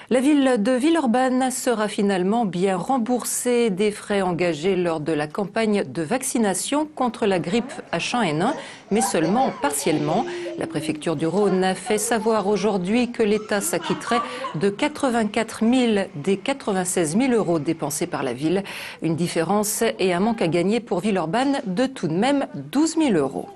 La ville de Villeurbanne sera finalement bien remboursée des frais engagés lors de la campagne de vaccination contre la grippe H1N1, mais seulement partiellement. La préfecture du Rhône a fait savoir aujourd'hui que l'État s'acquitterait de 84 000 des 96 000 euros dépensés par la ville. Une différence et un manque à gagner pour Villeurbanne de tout de même 12 000 euros.